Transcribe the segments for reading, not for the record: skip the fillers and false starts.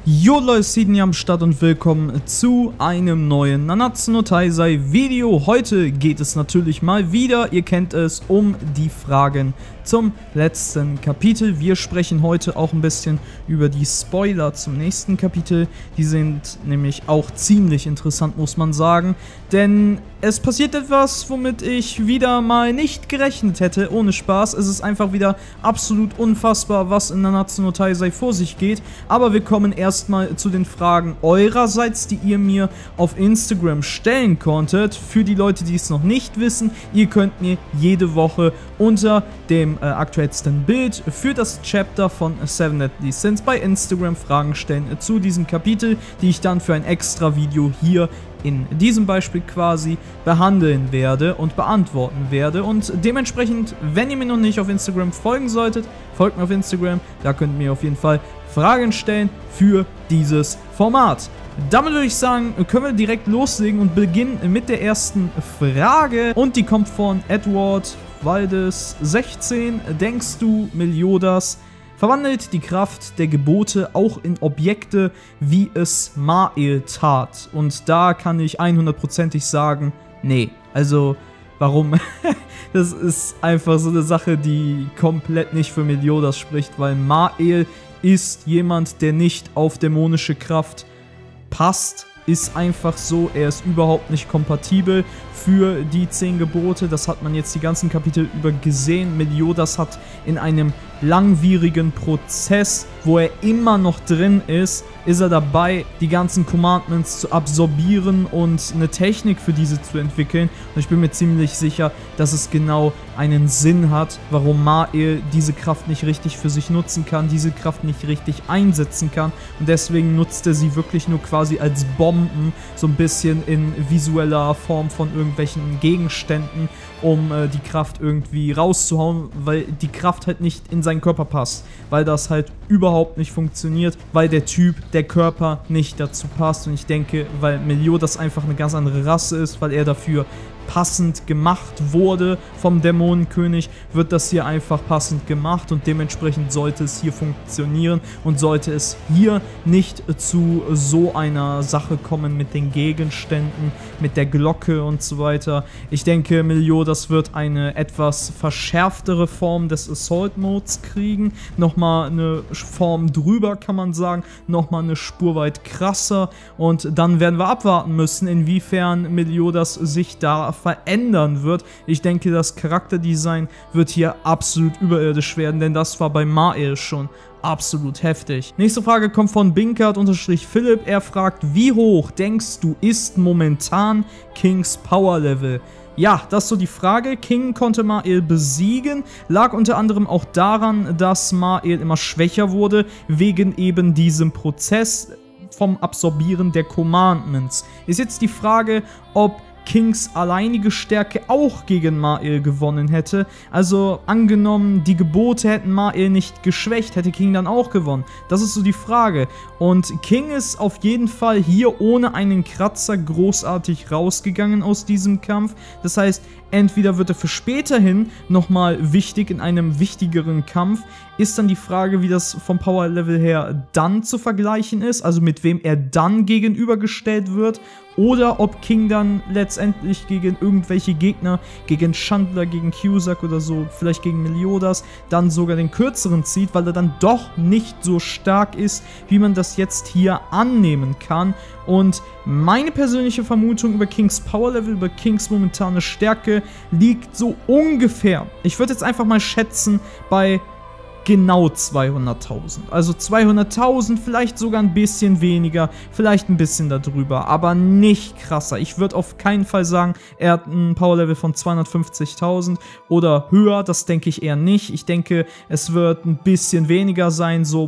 Jo Leute, Seeden hier am Start und willkommen zu einem neuen Nanatsu no Taizai Video. Heute geht es natürlich mal wieder, ihr kennt es, um die Fragen zum letzten Kapitel. Wir sprechen heute auch ein bisschen über die Spoiler zum nächsten Kapitel. Die sind nämlich auch ziemlich interessant, muss man sagen. Denn es passiert etwas, womit ich wieder mal nicht gerechnet hätte, ohne Spaß. Es ist einfach wieder absolut unfassbar, was in Nanatsu no Taizai vor sich geht. Aber wir kommen erstmal zu den Fragen eurerseits, die ihr mir auf Instagram stellen konntet. Für die Leute, die es noch nicht wissen, ihr könnt mir jede Woche unter dem aktuellsten Bild für das Chapter von Seven Deadly Sins bei Instagram Fragen stellen zu diesem Kapitel, die ich dann für ein extra Video hier in diesem Beispiel quasi behandeln werde und beantworten werde. Und dementsprechend, wenn ihr mir noch nicht auf Instagram folgen solltet, folgt mir auf Instagram, da könnt ihr mir auf jeden Fall Fragen stellen für dieses Format. Damit würde ich sagen, können wir direkt loslegen und beginnen mit der ersten Frage. Und die kommt von Edward Waldes 16. Denkst du, Meliodas verwandelt die Kraft der Gebote auch in Objekte, wie es Mael tat? Und da kann ich 100%ig sagen, nee. Also, warum? Das ist einfach so eine Sache, die komplett nicht für Meliodas spricht, weil Mael ist jemand, der nicht auf dämonische Kraft passt. Ist einfach so, er ist überhaupt nicht kompatibel für die 10 Gebote. Das hat man jetzt die ganzen Kapitel über gesehen. Meliodas hat in einem langwierigen Prozess, wo er immer noch drin ist er dabei, die ganzen Commandments zu absorbieren und eine Technik für diese zu entwickeln. Und ich bin mir ziemlich sicher, dass es genau einen Sinn hat, warum Mael diese Kraft nicht richtig für sich nutzen kann, diese Kraft nicht richtig einsetzen kann. Und deswegen nutzt er sie wirklich nur quasi als Bomben, so ein bisschen in visueller Form von irgendwelchen Gegenständen, um die Kraft irgendwie rauszuhauen, weil die Kraft halt nicht in seinen Körper passt, weil das halt überhaupt nicht funktioniert, weil der Typ, der Körper nicht dazu passt. Und ich denke, weil Meliodas einfach eine ganz andere Rasse ist, weil er dafür passend gemacht wurde vom Dämonenkönig, wird das hier einfach passend gemacht und dementsprechend sollte es hier funktionieren und sollte es hier nicht zu so einer Sache kommen mit den Gegenständen, mit der Glocke und so weiter. Ich denke, Meliodas wird eine etwas verschärftere Form des Assault Modes kriegen, nochmal eine Form drüber, kann man sagen, nochmal eine Spur weit krasser, und dann werden wir abwarten müssen, inwiefern Meliodas sich da verändern wird. Ich denke, das Charakterdesign wird hier absolut überirdisch werden, denn das war bei Mael schon absolut heftig. Nächste Frage kommt von Binkert_Philipp. Er fragt, wie hoch denkst du ist momentan Kings Power Level? Ja, das ist so die Frage. King konnte Mael besiegen, lag unter anderem auch daran, dass Mael immer schwächer wurde, wegen eben diesem Prozess vom Absorbieren der Commandments. Ist jetzt die Frage, ob Kings alleinige Stärke auch gegen Mael gewonnen hätte. Also angenommen, die Gebote hätten Mael nicht geschwächt, hätte King dann auch gewonnen. Das ist so die Frage. Und King ist auf jeden Fall hier ohne einen Kratzer großartig rausgegangen aus diesem Kampf. Das heißt, entweder wird er für späterhin nochmal wichtig in einem wichtigeren Kampf. Ist dann die Frage, wie das vom Power-Level her dann zu vergleichen ist, also mit wem er dann gegenübergestellt wird, oder ob King dann letztendlich gegen irgendwelche Gegner, gegen Chandler, gegen Cusack oder so, vielleicht gegen Meliodas, dann sogar den kürzeren zieht, weil er dann doch nicht so stark ist, wie man das jetzt hier annehmen kann. Und meine persönliche Vermutung über Kings Power-Level, über Kings momentane Stärke, liegt so ungefähr, ich würde jetzt einfach mal schätzen, bei genau 200.000. Also 200.000, vielleicht sogar ein bisschen weniger, vielleicht ein bisschen darüber, aber nicht krasser. Ich würde auf keinen Fall sagen, er hat ein Powerlevel von 250.000 oder höher, das denke ich eher nicht. Ich denke, es wird ein bisschen weniger sein, so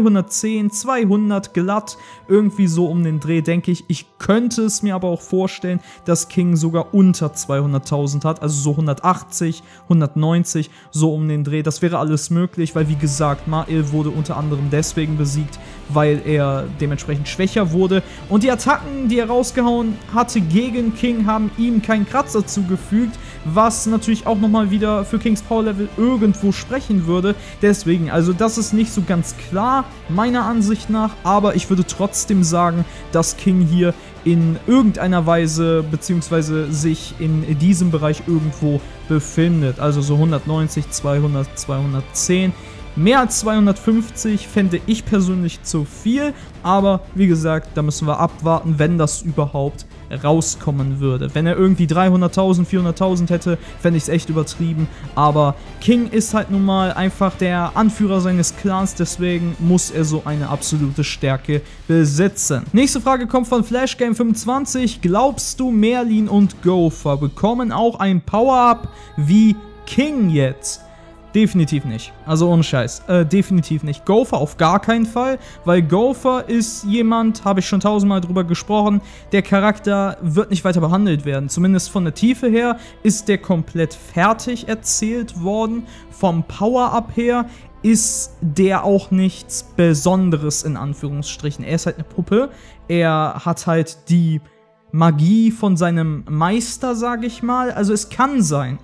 210, 200 glatt, irgendwie so um den Dreh, denke ich. Ich könnte es mir aber auch vorstellen, dass King sogar unter 200.000 hat, also so 180, 190, so um den Dreh. Das wäre alles möglich, weil wie gesagt, Mael wurde unter anderem deswegen besiegt, weil er dementsprechend schwächer wurde. Und die Attacken, die er rausgehauen hatte gegen King, haben ihm keinen Kratzer zugefügt, was natürlich auch nochmal wieder für Kings Power Level irgendwo sprechen würde. Deswegen, also das ist nicht so ganz klar, meiner Ansicht nach, aber ich würde trotzdem sagen, dass King hier in irgendeiner Weise, beziehungsweise sich in diesem Bereich irgendwo befindet. Also so 190, 200, 210. Mehr als 250 fände ich persönlich zu viel, aber wie gesagt, da müssen wir abwarten, wenn das überhaupt rauskommen würde. Wenn er irgendwie 300.000, 400.000 hätte, fände ich es echt übertrieben, aber King ist halt nun mal einfach der Anführer seines Clans, deswegen muss er so eine absolute Stärke besitzen. Nächste Frage kommt von FlashGame25. Glaubst du, Merlin und Gopher bekommen auch ein Power-Up wie King jetzt? Definitiv nicht. Also ohne Scheiß. Definitiv nicht. Gopher auf gar keinen Fall, weil Gopher ist jemand, habe ich schon tausendmal drüber gesprochen, der Charakter wird nicht weiter behandelt werden. Zumindest von der Tiefe her ist der komplett fertig erzählt worden. Vom Power-Up her ist der auch nichts Besonderes in Anführungsstrichen. Er ist halt eine Puppe. Er hat halt die Magie von seinem Meister, sage ich mal. Also es kann sein,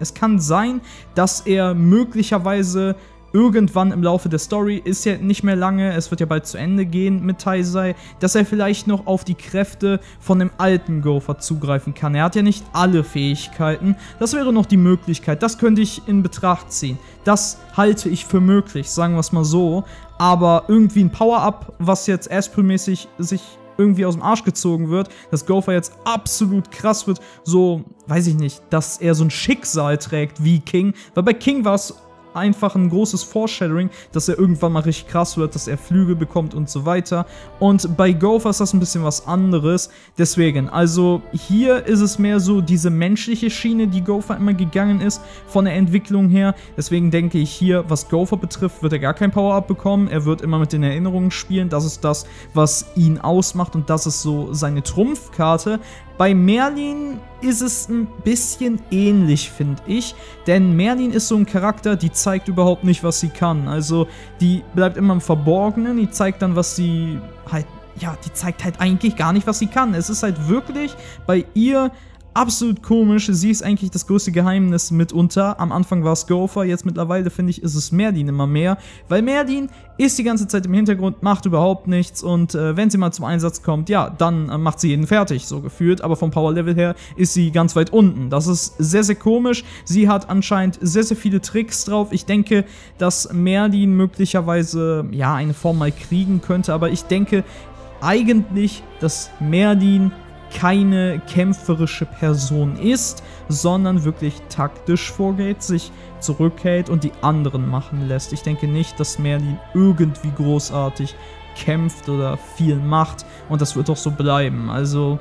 dass er möglicherweise irgendwann im Laufe der Story, ist ja nicht mehr lange, es wird ja bald zu Ende gehen mit Taisai, dass er vielleicht noch auf die Kräfte von dem alten Gopher zugreifen kann. Er hat ja nicht alle Fähigkeiten, das wäre noch die Möglichkeit, das könnte ich in Betracht ziehen. Das halte ich für möglich, sagen wir es mal so, aber irgendwie ein Power-Up, was jetzt Aspril-mäßig sich irgendwie aus dem Arsch gezogen wird, dass Gopher jetzt absolut krass wird, so, weiß ich nicht, dass er so ein Schicksal trägt wie King, weil bei King war es einfach ein großes Foreshadowing, dass er irgendwann mal richtig krass wird, dass er Flügel bekommt und so weiter. Und bei Gopher ist das ein bisschen was anderes. Deswegen, also hier ist es mehr so diese menschliche Schiene, die Gopher immer gegangen ist, von der Entwicklung her. Deswegen denke ich hier, was Gopher betrifft, wird er gar kein Power-Up bekommen. Er wird immer mit den Erinnerungen spielen. Das ist das, was ihn ausmacht und das ist so seine Trumpfkarte. Bei Merlin ist es ein bisschen ähnlich, finde ich, denn Merlin ist so ein Charakter, die zeigt überhaupt nicht, was sie kann. Also die bleibt immer im Verborgenen, die zeigt dann, was sie halt, ja, die zeigt halt eigentlich gar nicht, was sie kann. Es ist halt wirklich bei ihr absolut komisch, sie ist eigentlich das größte Geheimnis mitunter. Am Anfang war es Gopher, jetzt mittlerweile finde ich, ist es Merlin immer mehr, weil Merlin ist die ganze Zeit im Hintergrund, macht überhaupt nichts und wenn sie mal zum Einsatz kommt, ja, dann macht sie jeden fertig, so gefühlt, aber vom Power-Level her ist sie ganz weit unten. Das ist sehr, sehr komisch. Sie hat anscheinend sehr, sehr viele Tricks drauf. Ich denke, dass Merlin möglicherweise, ja, eine Form mal kriegen könnte, aber ich denke eigentlich, dass Merlin keine kämpferische Person ist, sondern wirklich taktisch vorgeht, sich zurückhält und die anderen machen lässt. Ich denke nicht, dass Merlin irgendwie großartig kämpft oder viel macht und das wird auch so bleiben. Also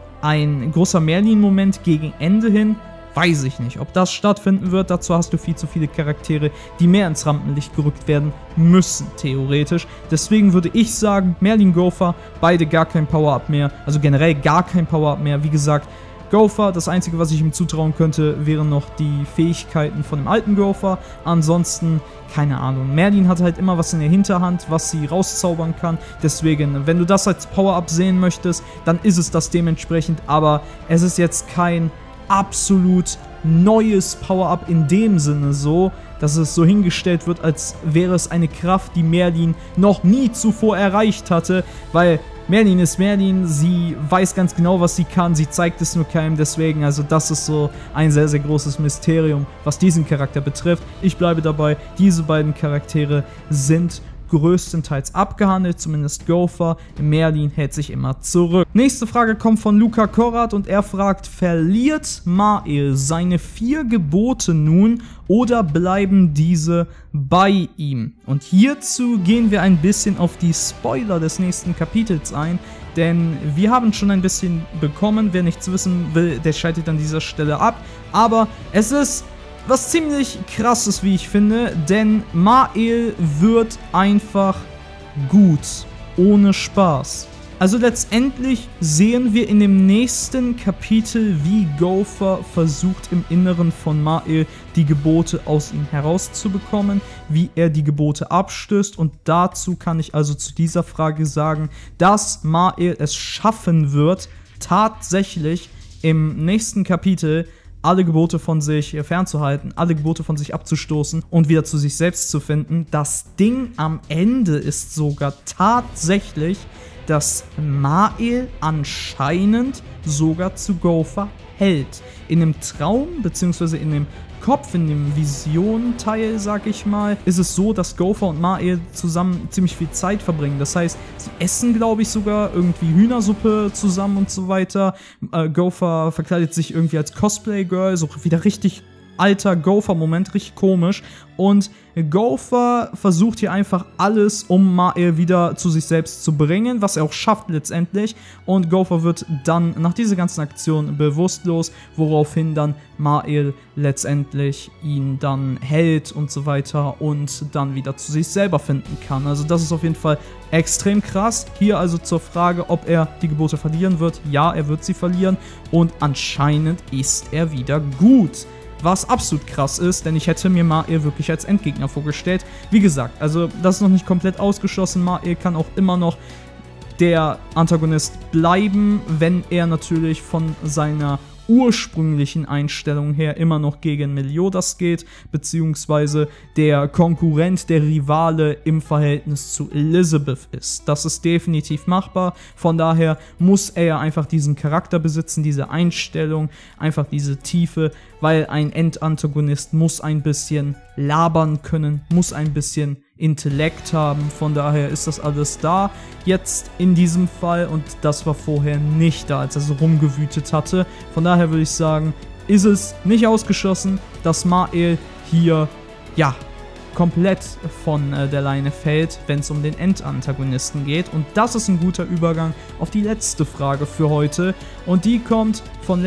ein großer Merlin-Moment gegen Ende hin, weiß ich nicht, ob das stattfinden wird. Dazu hast du viel zu viele Charaktere, die mehr ins Rampenlicht gerückt werden müssen, theoretisch. Deswegen würde ich sagen, Merlin, Gopher, beide gar kein Power-Up mehr. Also generell gar kein Power-Up mehr. Wie gesagt, Gopher, das Einzige, was ich ihm zutrauen könnte, wären noch die Fähigkeiten von dem alten Gopher. Ansonsten, keine Ahnung. Merlin hat halt immer was in der Hinterhand, was sie rauszaubern kann. Deswegen, wenn du das als Power-Up sehen möchtest, dann ist es das dementsprechend. Aber es ist jetzt kein absolut neues Power-Up in dem Sinne so, dass es so hingestellt wird, als wäre es eine Kraft, die Merlin noch nie zuvor erreicht hatte, weil Merlin ist Merlin, sie weiß ganz genau, was sie kann, sie zeigt es nur keinem, deswegen, also das ist so ein sehr, sehr großes Mysterium, was diesen Charakter betrifft. Ich bleibe dabei, diese beiden Charaktere sind größtenteils abgehandelt, zumindest Gopher. Merlin hält sich immer zurück. Nächste Frage kommt von Luca Korrat und er fragt, verliert Mael seine 4 Gebote nun oder bleiben diese bei ihm? Und hierzu gehen wir ein bisschen auf die Spoiler des nächsten Kapitels ein, denn wir haben schon ein bisschen bekommen. Wer nichts wissen will, der schaltet an dieser Stelle ab. Aber es ist was ziemlich krasses, wie ich finde, denn Mael wird einfach gut, ohne Spaß. Also letztendlich sehen wir in dem nächsten Kapitel, wie Gopher versucht im Inneren von Mael die Gebote aus ihm herauszubekommen, wie er die Gebote abstößt und dazu kann ich also zu dieser Frage sagen, dass Mael es schaffen wird, tatsächlich im nächsten Kapitel alle Gebote von sich fernzuhalten, alle Gebote von sich abzustoßen und wieder zu sich selbst zu finden. Das Ding am Ende ist sogar tatsächlich, dass Mael anscheinend sogar zu Gopher hält. In dem Traum, beziehungsweise in dem Kopf, in dem Vision-Teil, sag ich mal, ist es so, dass Gopher und Mael zusammen ziemlich viel Zeit verbringen. Das heißt, sie essen, glaube ich, sogar irgendwie Hühnersuppe zusammen und so weiter. Gopher verkleidet sich irgendwie als Cosplay-Girl, so wieder richtig alter Gopher-Moment, richtig komisch. Und Gopher versucht hier einfach alles, um Mael wieder zu sich selbst zu bringen, was er auch schafft letztendlich. Und Gopher wird dann nach dieser ganzen Aktion bewusstlos, woraufhin dann Mael letztendlich ihn dann hält und so weiter und dann wieder zu sich selber finden kann. Also das ist auf jeden Fall extrem krass. Hier also zur Frage, ob er die Gebote verlieren wird. Ja, er wird sie verlieren und anscheinend ist er wieder gut. Was absolut krass ist, denn ich hätte mir Mael wirklich als Endgegner vorgestellt. Wie gesagt, also das ist noch nicht komplett ausgeschlossen. Mael kann auch immer noch der Antagonist bleiben, wenn er natürlich von seiner ursprünglichen Einstellung her immer noch gegen Meliodas geht, beziehungsweise der Konkurrent, der Rivale im Verhältnis zu Elizabeth ist. Das ist definitiv machbar, von daher muss er einfach diesen Charakter besitzen, diese Einstellung, einfach diese Tiefe, weil ein Endantagonist muss ein bisschen labern können, muss ein bisschen Intellekt haben, von daher ist das alles da, jetzt in diesem Fall, und das war vorher nicht da, als er so rumgewütet hatte. Von daher würde ich sagen, ist es nicht ausgeschlossen, dass Mael hier, ja, komplett von der Leine fällt, wenn es um den Endantagonisten geht. Und das ist ein guter Übergang auf die letzte Frage für heute, und die kommt von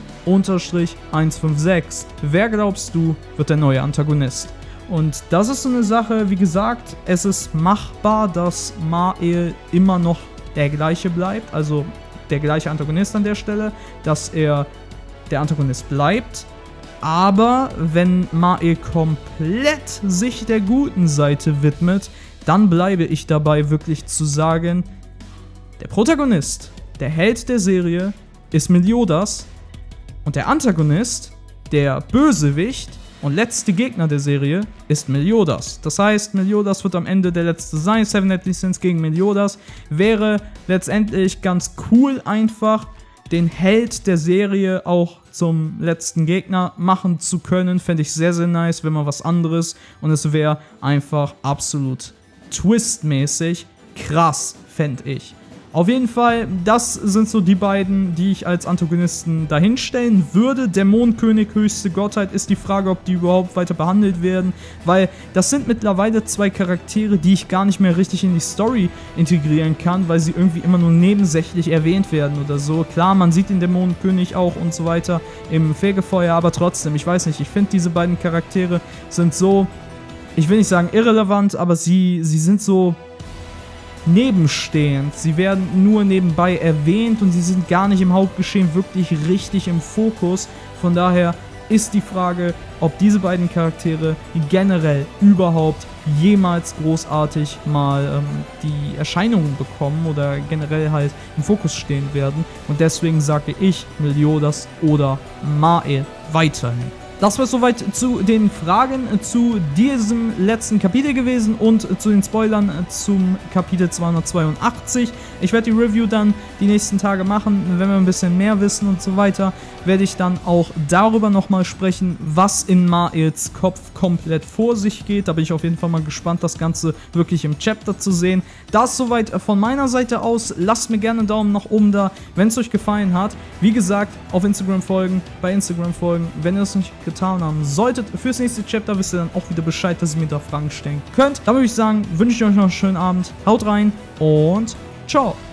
Lenny_156. Wer glaubst du, wird der neue Antagonist? Und das ist so eine Sache, wie gesagt, es ist machbar, dass Mael immer noch der gleiche bleibt, also der gleiche Antagonist an der Stelle, dass er der Antagonist bleibt. Aber wenn Mael komplett sich der guten Seite widmet, dann bleibe ich dabei wirklich zu sagen, der Protagonist, der Held der Serie, ist Meliodas und der Antagonist, der Bösewicht und letzte Gegner der Serie ist Meliodas. Das heißt, Meliodas wird am Ende der letzte sein. Seven Deadly Sins gegen Meliodas wäre letztendlich ganz cool, einfach den Held der Serie auch zum letzten Gegner machen zu können. Fände ich sehr, sehr nice, wenn mal was anderes. Und es wäre einfach absolut twistmäßig krass, fände ich. Auf jeden Fall, das sind so die beiden, die ich als Antagonisten dahinstellen würde. Dämonenkönig, höchste Gottheit, ist die Frage, ob die überhaupt weiter behandelt werden, weil das sind mittlerweile zwei Charaktere, die ich gar nicht mehr richtig in die Story integrieren kann, weil sie irgendwie immer nur nebensächlich erwähnt werden oder so. Klar, man sieht den Dämonenkönig auch und so weiter im Fegefeuer, aber trotzdem, ich weiß nicht, ich finde diese beiden Charaktere sind so, ich will nicht sagen irrelevant, aber sie sind so nebenstehend. Sie werden nur nebenbei erwähnt und sie sind gar nicht im Hauptgeschehen wirklich richtig im Fokus. Von daher ist die Frage, ob diese beiden Charaktere generell überhaupt jemals großartig mal die Erscheinungen bekommen oder generell halt im Fokus stehen werden. Und deswegen sage ich Meliodas oder Mael weiterhin. Das war soweit zu den Fragen zu diesem letzten Kapitel gewesen und zu den Spoilern zum Kapitel 282. Ich werde die Review dann die nächsten Tage machen, wenn wir ein bisschen mehr wissen und so weiter, werde ich dann auch darüber nochmal sprechen, was in Maels Kopf komplett vor sich geht. Da bin ich auf jeden Fall mal gespannt, das Ganze wirklich im Chapter zu sehen. Das soweit von meiner Seite aus. Lasst mir gerne einen Daumen nach oben da, wenn es euch gefallen hat. Wie gesagt, auf Instagram folgen, bei Instagram folgen, wenn ihr es nicht getan haben solltet. Fürs nächste Chapter wisst ihr dann auch wieder Bescheid, dass ihr mir da Fragen stellen könnt. Da würde ich sagen, wünsche ich euch noch einen schönen Abend. Haut rein und ciao.